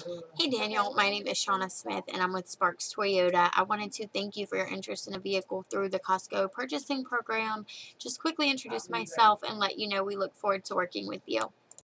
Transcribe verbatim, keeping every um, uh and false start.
Hey Daniel, my name is Shauna Smith and I'm with Sparks Toyota. I wanted to thank you for your interest in a vehicle through the Costco purchasing program. Just quickly introduce myself and let you know we look forward to working with you.